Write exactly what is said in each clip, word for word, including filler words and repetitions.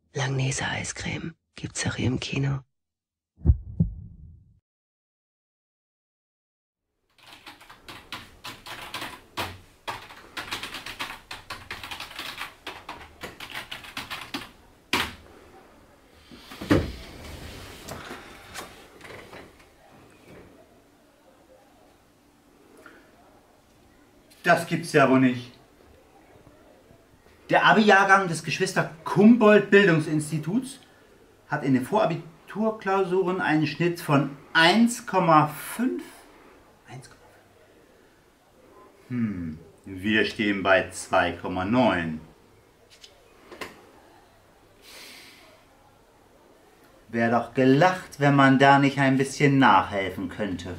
Langnese-Eiscreme gibt's auch hier im Kino. Das gibt's ja wohl nicht. Der Abi-Jahrgang des Geschwister-Kumboldt-Bildungsinstituts hat in den Vorabiturklausuren einen Schnitt von eins Komma fünf. Hm, wir stehen bei zwei Komma neun. Wäre doch gelacht, wenn man da nicht ein bisschen nachhelfen könnte.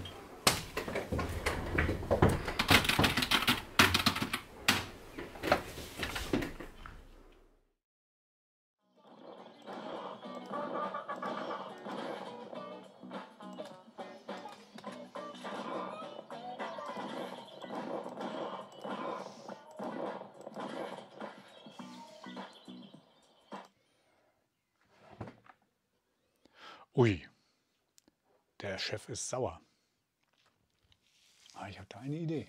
Ui, der Chef ist sauer. Ah, ich habe da eine Idee.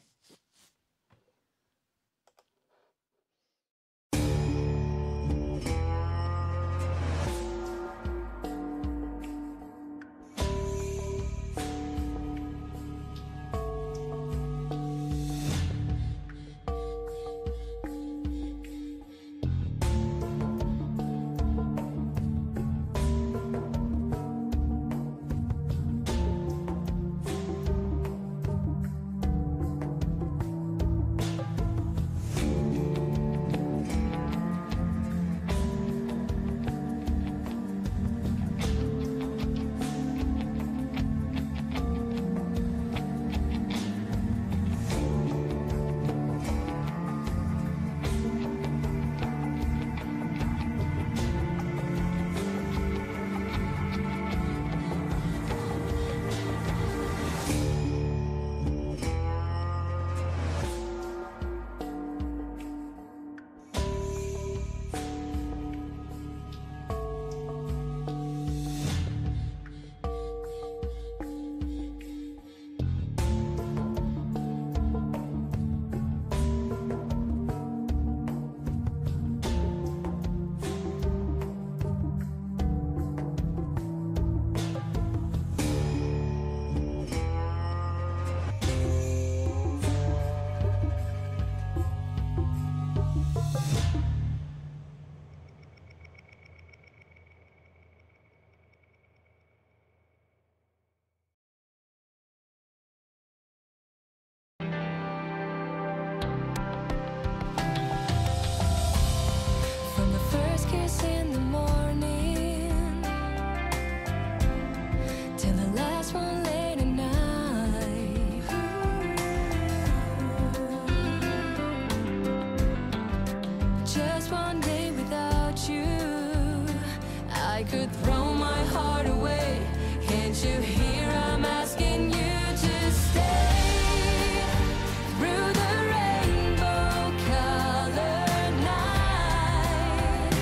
I could throw my heart away. Can't you hear I'm asking you to stay through the rainbow colored night?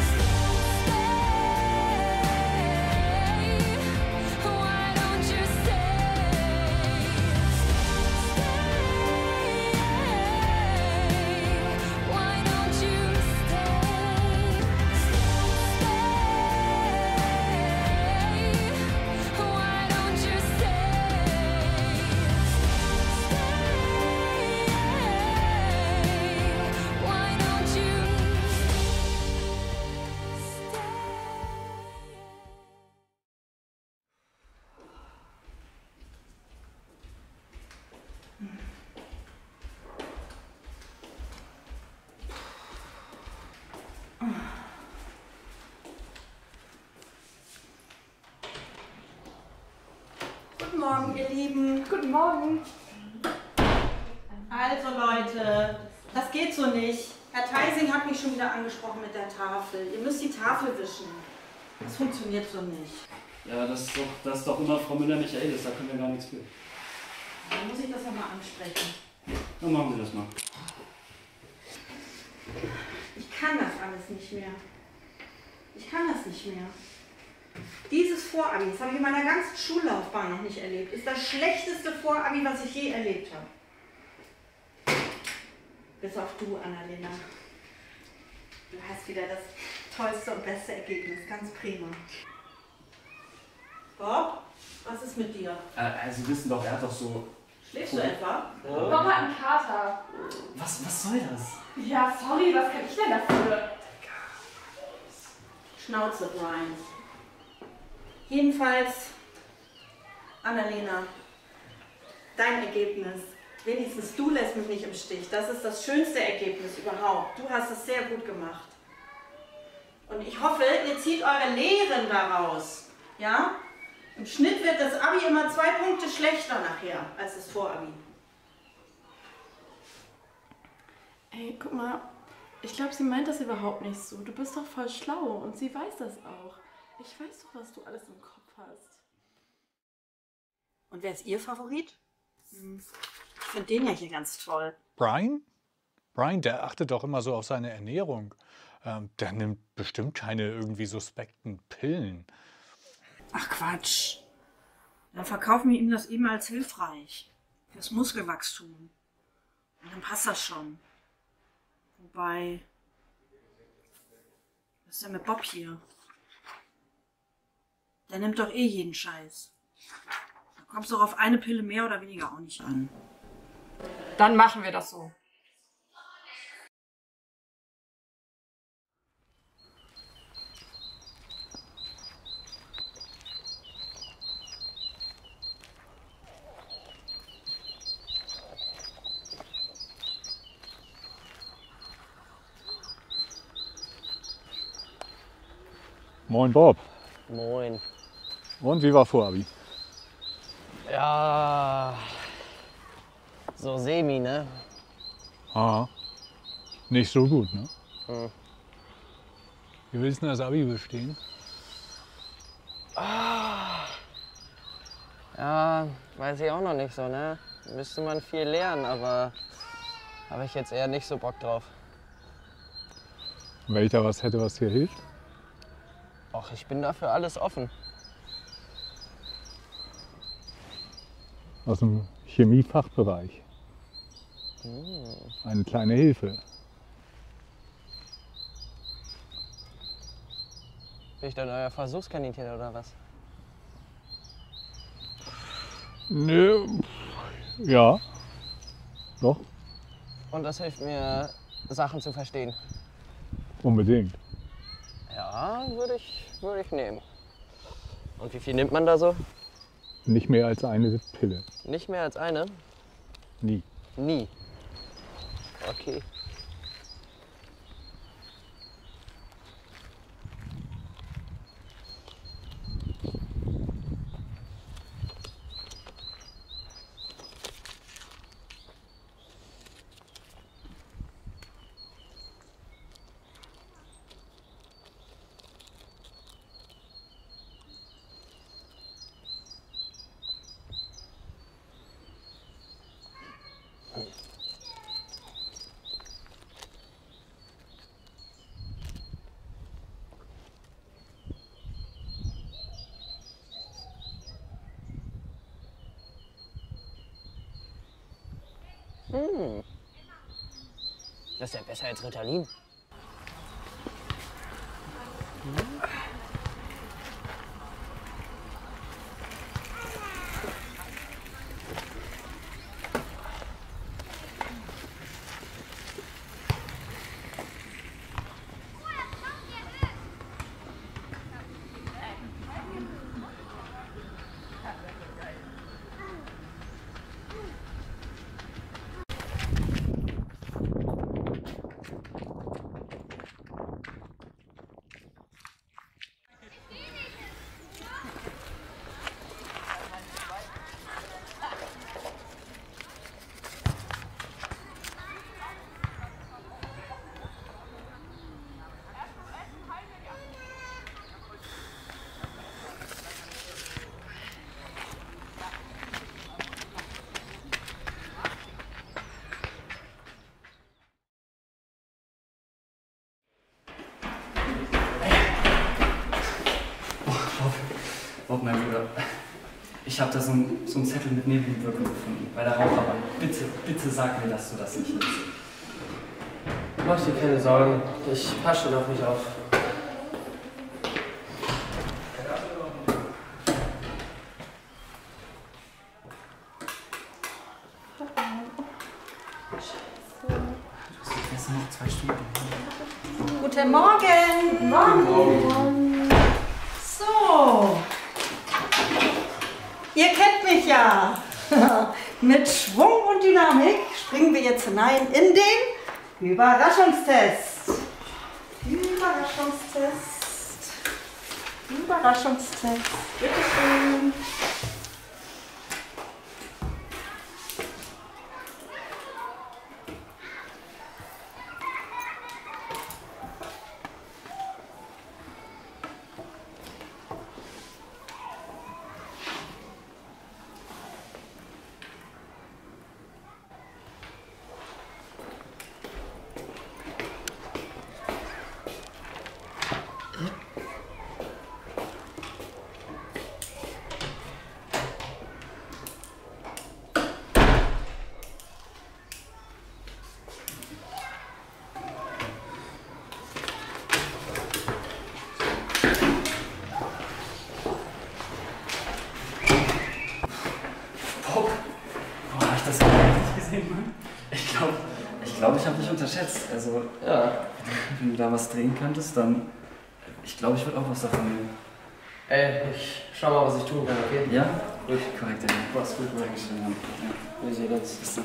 Stay. Why don't you stay? Stay. Why don't you stay? Guten Morgen, ihr Lieben. Guten Morgen. Also Leute, das geht so nicht. Herr Theising hat mich schon wieder angesprochen mit der Tafel. Ihr müsst die Tafel wischen. Das funktioniert so nicht. Ja, das ist doch, das ist doch immer Frau Müller-Michaelis, da können wir gar nichts für. Dann muss ich das ja mal ansprechen. Dann machen Sie das mal. Ich kann das alles nicht mehr. Ich kann das nicht mehr. Dieses Vorabi, das habe ich in meiner ganzen Schullaufbahn noch nicht erlebt, ist das schlechteste Vorabi, was ich je erlebt habe. Bis auf du, Annalena. Du hast wieder das tollste und beste Ergebnis, ganz prima. Bob, was ist mit dir? Äh, Sie wissen doch, er hat doch so... Schläfst du etwa? Bob hat einen Kater. Was, was soll das? Ja, sorry, was kann ich denn dafür? Schnauze, Brian. Jedenfalls, Annalena, dein Ergebnis. Wenigstens du lässt mich nicht im Stich. Das ist das schönste Ergebnis überhaupt. Du hast es sehr gut gemacht. Und ich hoffe, ihr zieht eure Lehren daraus. Ja? Im Schnitt wird das Abi immer zwei Punkte schlechter nachher als das Vorabi. Ey, guck mal, ich glaube, sie meint das überhaupt nicht so. Du bist doch voll schlau und sie weiß das auch. Ich weiß doch, was du alles im Kopf hast. Und wer ist ihr Favorit? Hm. Ich finde den ja hier ganz toll. Brian? Brian, der achtet doch immer so auf seine Ernährung. Ähm, der nimmt bestimmt keine irgendwie suspekten Pillen. Ach Quatsch. Dann verkaufen wir ihm das eben als hilfreich. Fürs Muskelwachstum. Und dann passt das schon. Wobei... Was ist denn mit Bob hier? Der nimmt doch eh jeden Scheiß. Da kommst du doch auf eine Pille mehr oder weniger auch nicht an. Dann machen wir das so. Moin Bob. Moin. Und wie war Vorabi? Ja, so semi, ne? Ah, nicht so gut, ne? Hm. Wie willst du denn das Abi bestehen? Ah, ja, weiß ich auch noch nicht so, ne? Müsste man viel lernen, aber habe ich jetzt eher nicht so Bock drauf. Wenn ich da was hätte, was dir hilft? Och, ich bin dafür alles offen. Aus dem Chemiefachbereich. Hm. Eine kleine Hilfe. Bin ich dann euer Versuchskaninchen oder was? Nö, ja, doch, Und das hilft mir, Sachen zu verstehen. unbedingt. Ja, würde ich, würde ich nehmen. Und wie viel nimmt man da so? Nicht mehr als eine Pille. Nicht mehr als eine? Nie. Nie. Okay. Hm. Das ist ja besser als Ritalin. Bob, mein Bruder, ich habe da so einen so einen Zettel mit Nebenwirkungen gefunden bei der Raucherbahn. Bitte, bitte sag mir, dass du das nicht nimmst. Mach dir keine Sorgen, ich passe schon auf mich auf. Noch zwei Stunden. Guten Morgen! Morgen! So. Ihr kennt mich ja. Mit Schwung und Dynamik springen wir jetzt hinein in den Überraschungstest. Überraschungstest. Überraschungstest. Bitte schön. Ich glaube, ich, glaub, ich habe dich unterschätzt. Also, ja, wenn du da was drehen könntest, dann. Ich glaube, ich würde auch was davon nehmen. Ey, ich schau mal, was ich tun kann, okay? Ja? Gut, korrekt, ja. Mach's gut, Dankeschön. Ja. Wir sehen uns. Bis dann.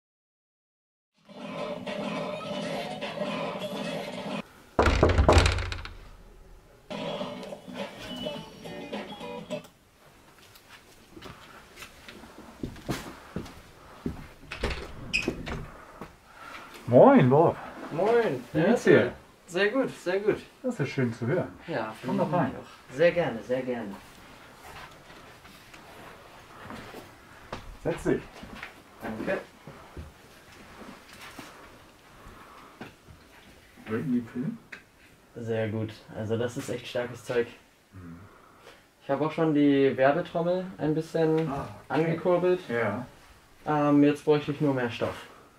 Moin, Bob. Moin. Wie geht's dir? Sehr gut, sehr gut. Das ist schön zu hören. Ja, Komm doch rein. auch. Sehr gerne, sehr gerne. Setz dich. Danke. Wirken die Pillen? Sehr gut. Also das ist echt starkes Zeug. Ich habe auch schon die Werbetrommel ein bisschen Ah, okay. angekurbelt. Ja. Ähm, jetzt bräuchte ich nur mehr Stoff.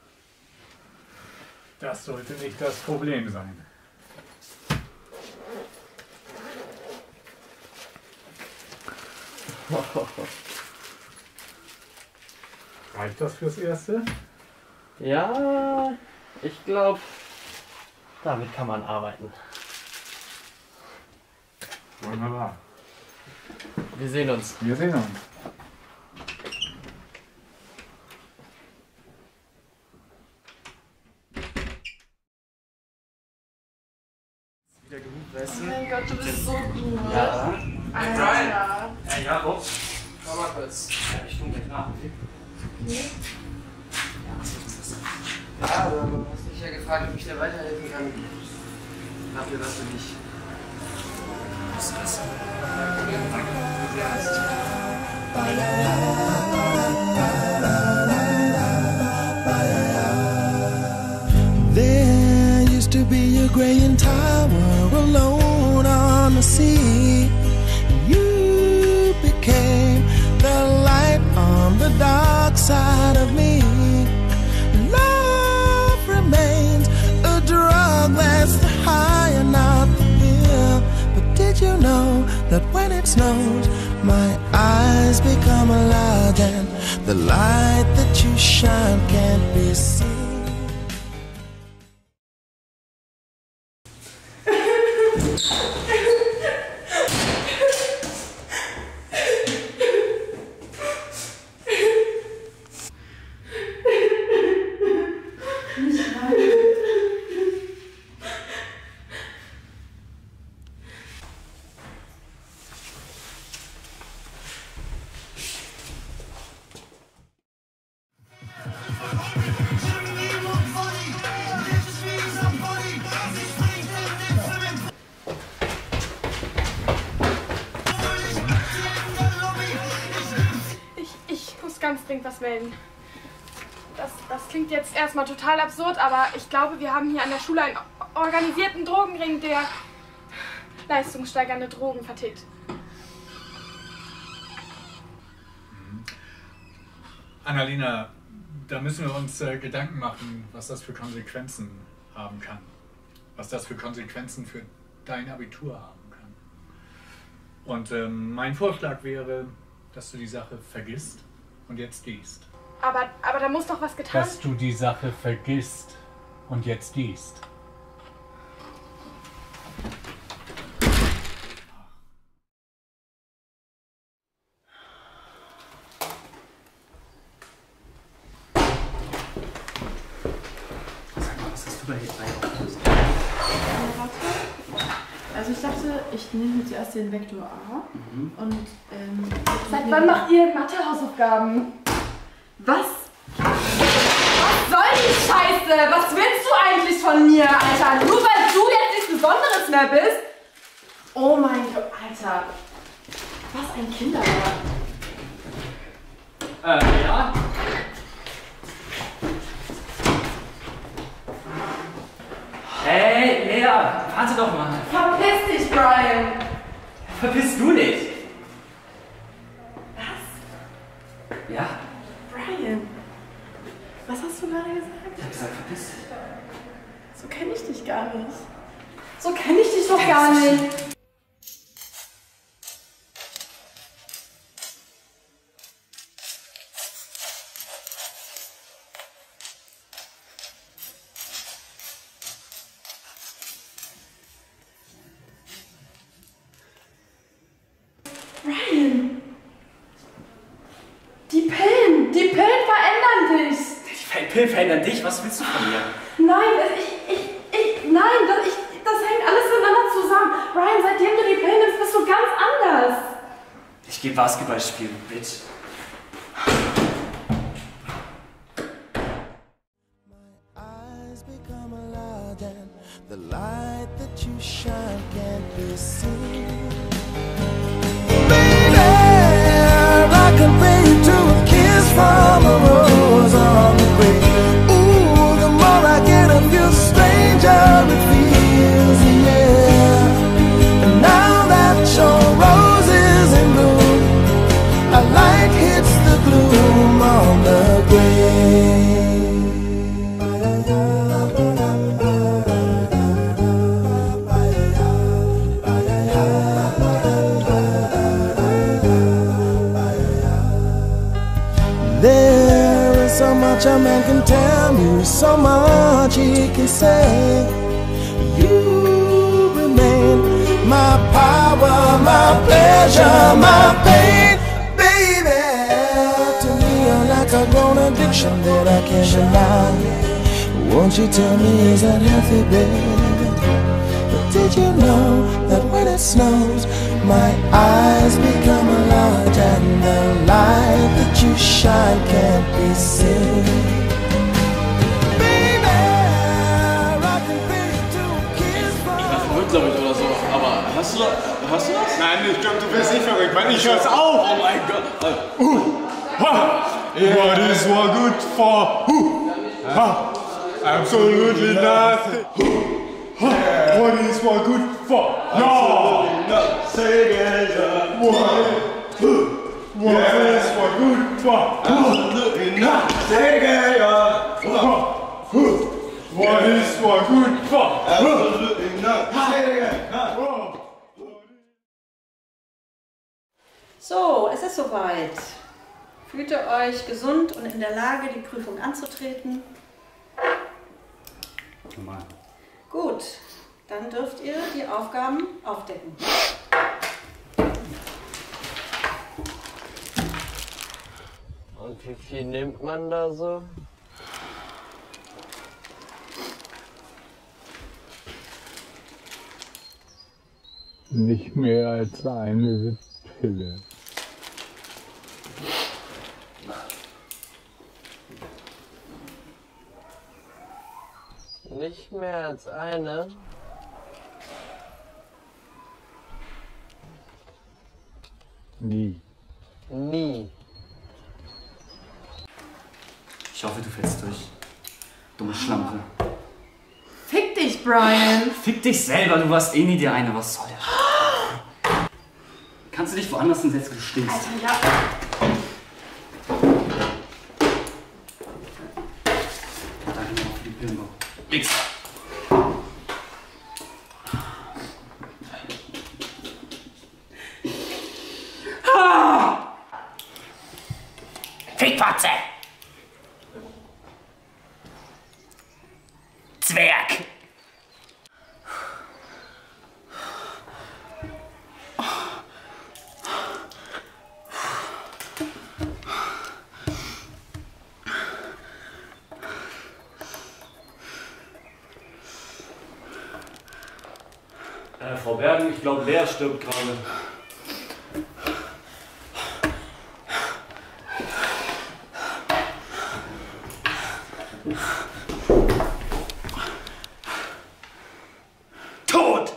Das sollte nicht das Problem sein. Reicht das fürs Erste? Ja, ich glaube, damit kann man arbeiten. Wunderbar. Wir sehen uns. Wir sehen uns. Wieder genug, weißt du? Oh mein Gott, du bist so gut. Ja. Alter. Hey, ja, Bob. Schau mal kurz. Ja, ich komme gleich nach, okay? Ja, du hast mich ja gefragt, ob ich dir weiterhelfen kann. Dafür warst du nicht. Was ist das? There used to be a graying tower alone on the sea. You became the light on the dark side of me. Love remains a drug that's the high and not the pill. But did you know that when it snows, my eyes become alive and the light that you shine can't be seen? Ganz dringend was melden. Das, das klingt jetzt erstmal total absurd, aber ich glaube, wir haben hier an der Schule einen organisierten Drogenring, der leistungssteigernde Drogen vertickt. Annalena, da müssen wir uns äh, Gedanken machen, was das für Konsequenzen haben kann. Was das für Konsequenzen für dein Abitur haben kann. Und ähm, mein Vorschlag wäre, dass du die Sache vergisst und jetzt gehst. Aber, aber da muss doch was getan Dass du die Sache vergisst und jetzt gehst. Sag mal, was hast du da jetzt eigentlich? Also ich dachte, ich nehme zuerst den Vektor A Mhm. und ähm... Seit wann macht ihr Mathe-Hausaufgaben? Was? Was soll die Scheiße? Was willst du eigentlich von mir, Alter? Nur weil du jetzt nichts Besonderes mehr bist? Oh mein Gott, Alter. Was ein Kindergarten. Äh, ja? Hey, Lea, warte doch mal. Verpiss dich, Brian. Verpiss du dich. Was? Ja, Brian, was hast du gerade gesagt? ich hab gesagt, verpiss dich. So kenne ich dich gar nicht. So kenne ich dich doch gar nicht. Brian! Die Pillen! Die Pillen verändern dich! Die Pillen verändern dich, was willst du von mir? Nein, das, ich, ich, ich, nein, das, ich, das hängt alles miteinander zusammen. Brian, seitdem du die Pillen nimmst, bist du ganz anders. Ich geh Basketball spielen, Bitch. Eyes become a lot and the light that you shine can't be seen. Baby, I compare you to a kiss from a rose on the grave. Ooh, the more I get of you, the stranger it feels, yeah. And now that your rose is in bloom, a light hits the gloom on the grave. There is so much a man can tell me, so much he can say. You remain my power, my pleasure, my pain, baby. To me you're like a grown addiction that I can't deny. Won't you tell me, is that healthy, baby? But did you know that when it snows, my eyes become a large and the light that you shine can't be seen? Baby, I can feel you to a kiss from Verrückt, glaube ich, oder so. Aber hast du das? Hörst du das? Nein, ich glaube, du bist nicht verrückt, weil ich hör's auf! Oh mein Gott! Uh, ha, what is what good for? Uh, ha, absolutely nothing. Ha, what is what good for? No! Say it, what, what is what good for? Absolutely nothing. Say it, what is what good for? Absolutely nothing. Say it. So, es ist soweit. Fühlt ihr euch gesund und in der Lage, die Prüfung anzutreten? Normal. Gut, dann dürft ihr die Aufgaben aufdecken. Und wie viel nimmt man da so? Nicht mehr als eine Pille. Nicht mehr als eine? Nie. Nie. Ich hoffe, du fällst durch. Dumme Schlampe. Fick dich, Brian. Fick dich selber, du warst eh nie die eine. Was soll der? Kannst du dich woanders hinsetzen, du stinkst? Alter, ja. Pickpotze! Zwerg! Äh, Frau Bergen, ich glaube, Lea stirbt gerade. Tot!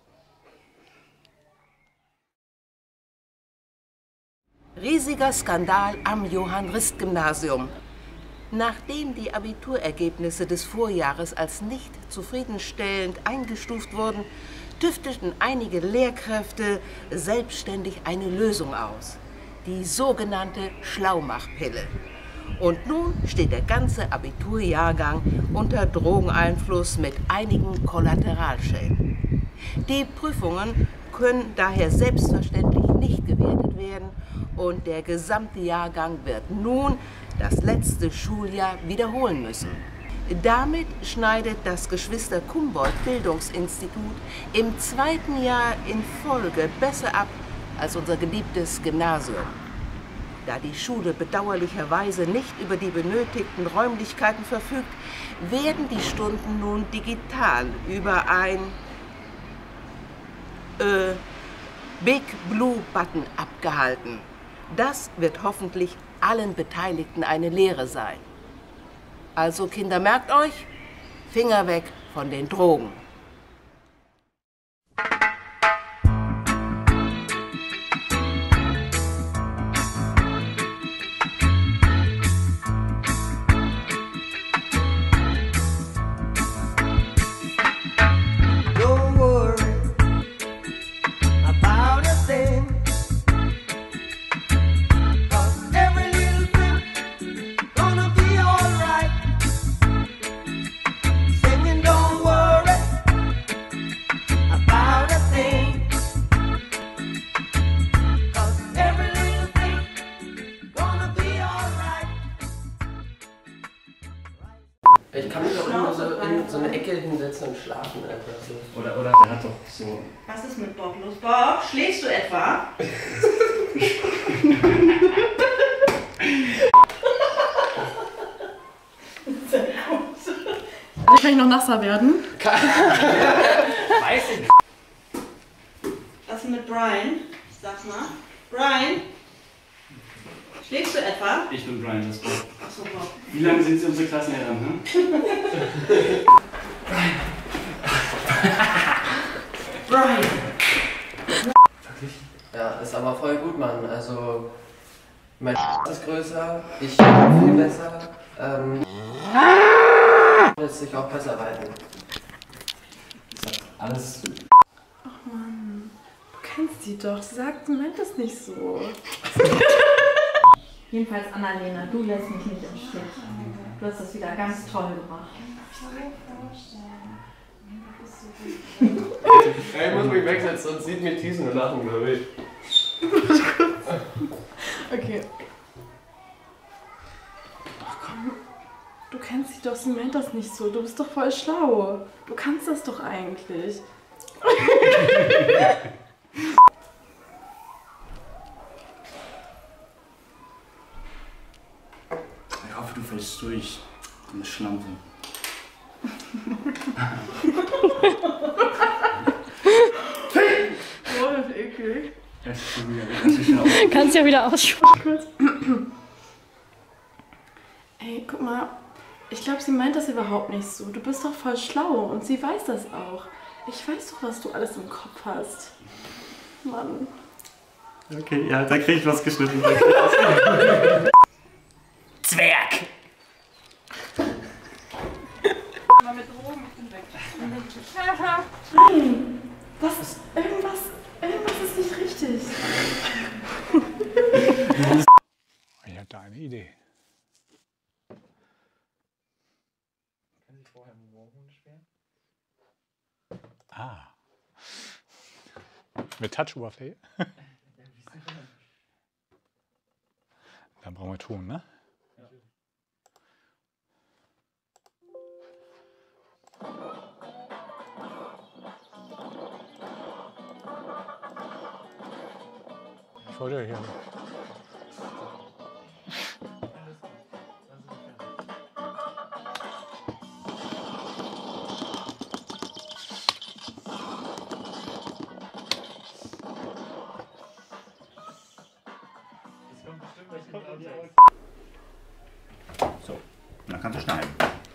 Riesiger Skandal am Johann-Rist-Gymnasium. Nachdem die Abiturergebnisse des Vorjahres als nicht zufriedenstellend eingestuft wurden, tüfteten einige Lehrkräfte selbstständig eine Lösung aus. Die sogenannte Schlaumachpille. Und nun steht der ganze Abiturjahrgang unter Drogeneinfluss mit einigen Kollateralschäden. Die Prüfungen können daher selbstverständlich nicht gewertet werden und der gesamte Jahrgang wird nun das letzte Schuljahr wiederholen müssen. Damit schneidet das Geschwister-Kumboldt-Bildungsinstitut im zweiten Jahr in Folge besser ab als unser geliebtes Gymnasium. Da die Schule bedauerlicherweise nicht über die benötigten Räumlichkeiten verfügt, werden die Stunden nun digital über ein äh, Big Blue Button abgehalten. Das wird hoffentlich allen Beteiligten eine Lehre sein. Also Kinder, merkt euch, Finger weg von den Drogen. Don't worry about a thing. 'Cause every little thing gonna be alright. Singing, don't worry about a thing. 'Cause every little thing gonna be alright. Ich kann mich auch immer so in so eine Ecke hinsetzen und schlafen einfach so. Oder, oder der hat doch so... Was ist mit Bob los? Bob, schläfst du etwa? Sehr gut. Kann ich noch nasser werden? Weiß ich nicht. Was ist mit Brian? Sag's mal. Brian? Schläfst du etwa? Ich bin Brian, das ist Bob. Achso, Bob. Wie lange sind Sie unsere Klassenlehrerin, hm? Brian! Ja, ist aber voll gut, Mann. Also, mein ist größer, ich viel besser. Ähm, lässt sich auch besser reiten. Alles. Ach Mann, du kennst sie doch. Sie sagt, sie meint das nicht so. Jedenfalls, Annalena, du lässt mich nicht im Stich. Du hast das wieder ganz toll gemacht. Ey, ich muss mich wegsetzen, sonst sieht mich Thies nur lachen, glaube ich. Okay. Ach komm, du kennst sie doch, sie meint das nicht so. Du bist doch voll schlau. Du kannst das doch eigentlich. Ich hoffe, du fällst durch. Du Schlampe. Oh, das ist eklig. Das ist schon wieder, das ist schon auch. Kannst ja wieder ausspucken. Ey, guck mal. Ich glaube, sie meint das überhaupt nicht so. Du bist doch voll schlau und sie weiß das auch. Ich weiß doch, was du alles im Kopf hast. Mann. Okay, ja, da krieg ich was geschnitten. Zwerg! Mal mit Drogen, ich bin weg. Nein! Was ist. Irgendwas. Irgendwas ist nicht richtig. Ich habe da eine Idee. Können Sie vorher Mohn spielen? Ah. Mit Touch-Oberfläche? Dann brauchen wir Ton, ne? Ich wollte hier. So, und dann kannst du schneiden.